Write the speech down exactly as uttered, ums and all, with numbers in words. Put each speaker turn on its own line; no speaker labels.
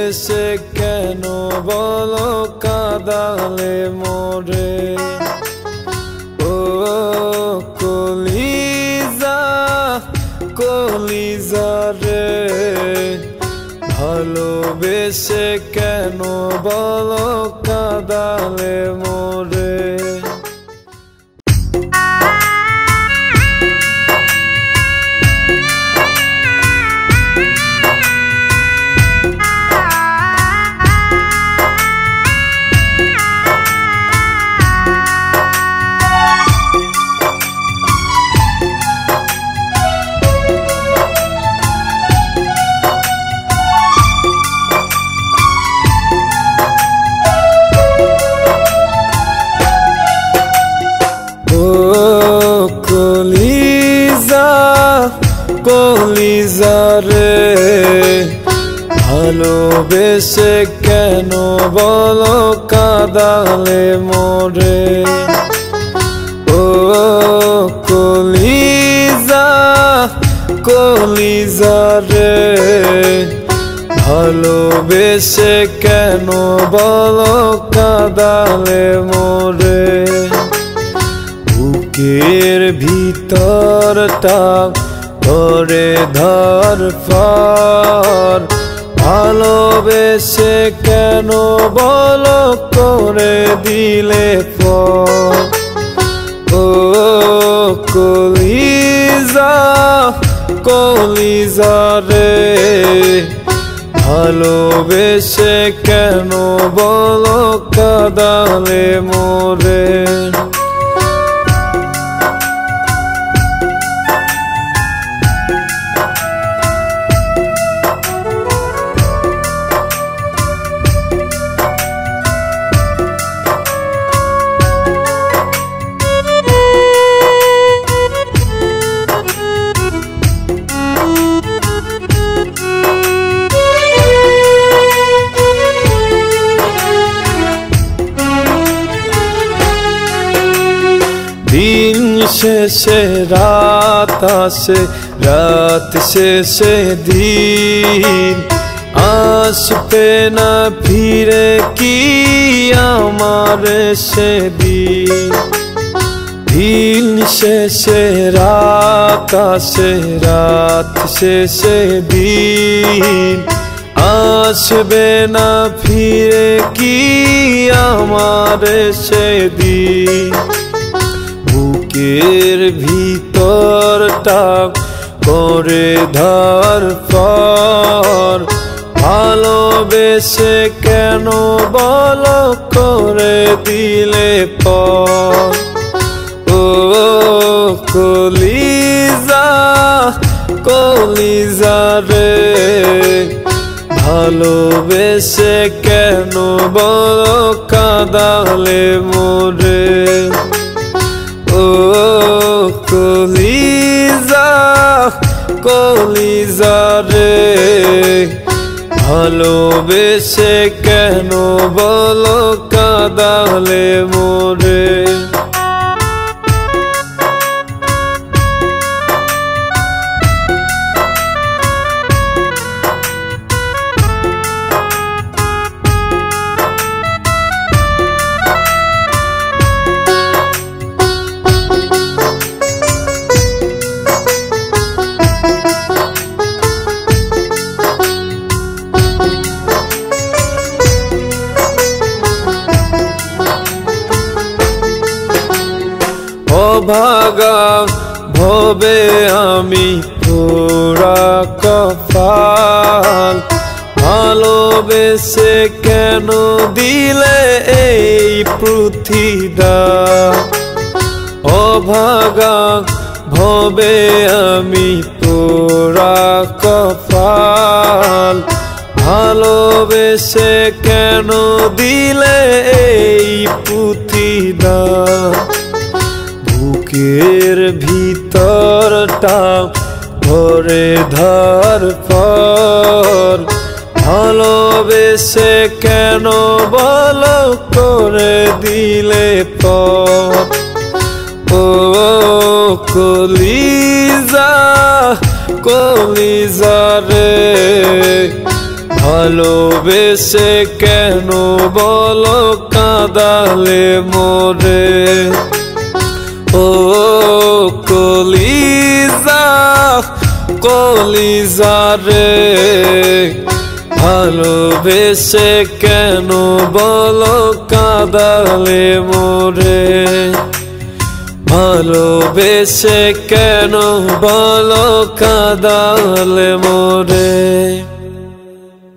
ভালোবেসে কেন বলো কাঁদালে মোরে ও কলিজা কলিজা রে ভালোবেসে কেন বলো কাঁদালে মোরে কলিজা রে ভালোবেসে কেন বলো কাঁদালে মোরে ও কলিজা কলিজা রে ভালোবেসে কেন বলো কাঁদালে মোরে বুকের ভিতরটা ধরে ধর ফর ভালোবেসে কেন বলো করে দিলে পর ও কলিজা কলিজা রে ভালোবেসে কেন বলো কাঁদালে মোরে দিন শেষে রাত আসে রাত শেষে দিন আসবে না ফিরে কি আমার সেদিন দিন শেষে রাত আসে রাত শেষে দিন আসবে না ফিরে কি আমার সেদিন বুকের ভিতরটা করে ধর ফর ভালোবেসে কেন বলো করে দিলে পর ও কলিজা কলিজা রে ভালোবেসে কেন বলো কাঁদালে মোরে ও কলিজা কলিজা রে ভালোবেসে কেন বলো কাঁদালে মোরে ভাগা ভবে আমি পুরা কপাল ভালোবেসে কেন দিলে এই পৃথিবীটা অভাগা ভবে আমি পুরা কপাল ভালোবেসে কেন দিলে এই পৃথিবীটা বুকের ভিতরটা ধরে ধর ফর ভালোবেসে কেন বলো করে দিলে পর ও কলিজা কলিজা রে ভালোবেসে কেন বলো কাঁদালে মোরে ও কলিজা কলিজা রে ভালোবেসে কেন বলো কাঁদালে মোরে ভালোবেসে কেন বলো কাঁদালে মোরে।